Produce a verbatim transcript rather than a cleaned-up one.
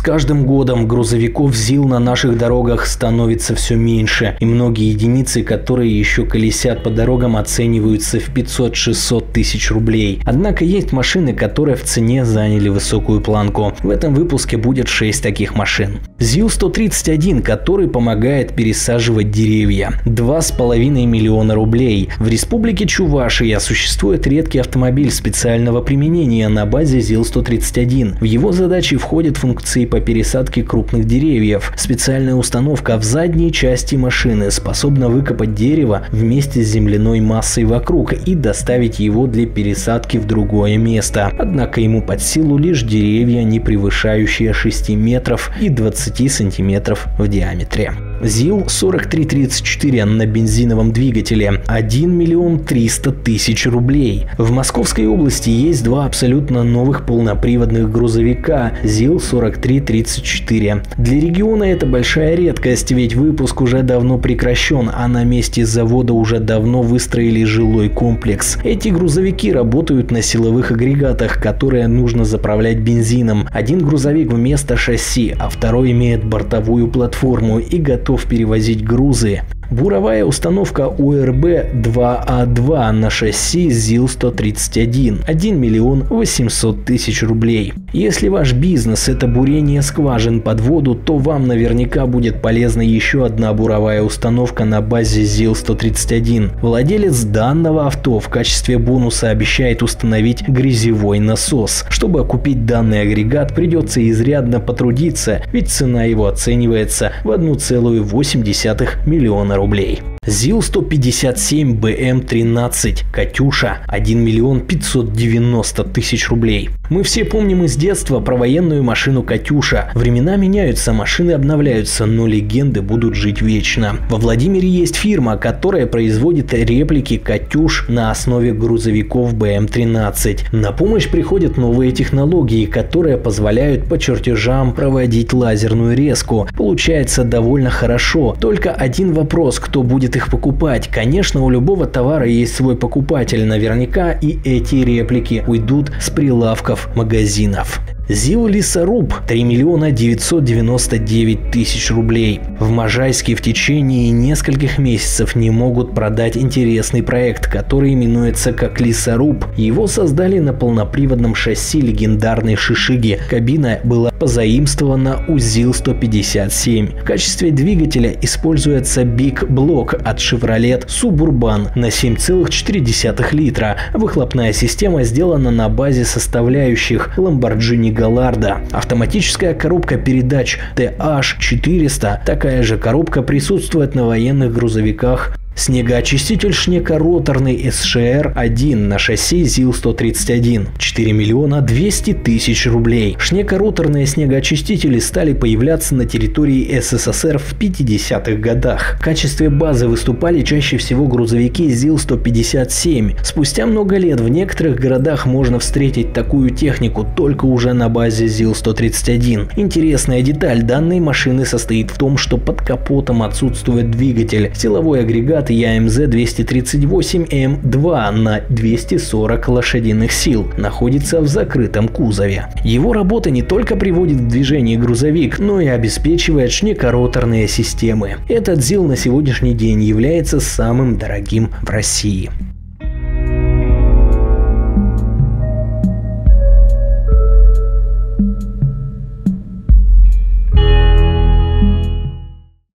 каждым годом грузовиков ЗИЛ на наших дорогах становится все меньше, и многие единицы, которые еще колесят по дорогам, оцениваются в пятьсот-шестьсот тысяч рублей. Однако есть машины, которые в цене заняли высокую планку. В этом выпуске будет шесть таких машин. ЗИЛ сто тридцать один, который помогает пересаживать деревья. два с половиной миллиона рублей. В республике Чувашия существует редкий автомобиль специального применения на базе ЗИЛ сто тридцать один. В его задачи входят функции по пересадке крупных деревьев. Специальная установка в задней части машины способна выкопать дерево вместе с земляной массой вокруг и доставить его для пересадки в другое место. Однако ему под силу лишь деревья, не превышающие шести метров и двадцати сантиметров в диаметре. ЗИЛ сорок три тридцать четыре на бензиновом двигателе – один миллион триста тысяч рублей. В Московской области есть два абсолютно новых полноприводных грузовика ЗИЛ сорок три тридцать четыре. Для региона это большая редкость, ведь выпуск уже давно прекращен, а на месте завода уже давно выстроили жилой комплекс. Эти грузовики работают на силовых агрегатах, которые нужно заправлять бензином. Один грузовик вместо шасси, а второй имеет бортовую платформу и готов готов перевозить грузы. Буровая установка У Р Б два А два на шасси ЗИЛ сто тридцать один – один миллион восемьсот тысяч рублей. Если ваш бизнес – это бурение скважин под воду, то вам наверняка будет полезна еще одна буровая установка на базе ЗИЛ сто тридцать один. Владелец данного авто в качестве бонуса обещает установить грязевой насос. Чтобы окупить данный агрегат, придется изрядно потрудиться, ведь цена его оценивается в одну целую восемь десятых миллиона рублей. ЗИЛ сто пятьдесят семь Б М тринадцать Катюша – один миллион пятьсот девяносто тысяч рублей. Мы все помним из детства про военную машину Катюша. Времена меняются, машины обновляются, но легенды будут жить вечно. Во Владимире есть фирма, которая производит реплики Катюш на основе грузовиков Б М тринадцать. На помощь приходят новые технологии, которые позволяют по чертежам проводить лазерную резку. Получается довольно хорошо. Только один вопрос: кто будет их покупать? Конечно, у любого товара есть свой покупатель. Наверняка и эти реплики уйдут с прилавков магазинов. ЗИЛ Лесоруб – три миллиона девятьсот девяносто девять тысяч рублей. В Можайске в течение нескольких месяцев не могут продать интересный проект, который именуется как Лесоруб. Его создали на полноприводном шасси легендарной Шишиги. Кабина была позаимствована у ЗИЛ сто пятьдесят семь. В качестве двигателя используется Big Block от Chevrolet Suburban на семь целых четыре десятых литра. Выхлопная система сделана на базе составляющих Lamborghini Галларда. Автоматическая коробка передач Т H четыреста. Такая же коробка присутствует на военных грузовиках. Снегоочиститель шнекороторный С Ш Р один на шасси ЗИЛ сто тридцать один – четыре миллиона двести тысяч рублей. Шнекороторные снегоочистители стали появляться на территории С С С Р в пятидесятых годах. В качестве базы выступали чаще всего грузовики ЗИЛ сто пятьдесят семь. Спустя много лет в некоторых городах можно встретить такую технику только уже на базе ЗИЛ сто тридцать один. Интересная деталь данной машины состоит в том, что под капотом отсутствует двигатель. Силовой агрегат Я М З двести тридцать восемь М два на двести сорок лошадиных сил находится в закрытом кузове. Его работа не только приводит в движение грузовик, но и обеспечивает шнекороторные системы. Этот ЗИЛ на сегодняшний день является самым дорогим в России.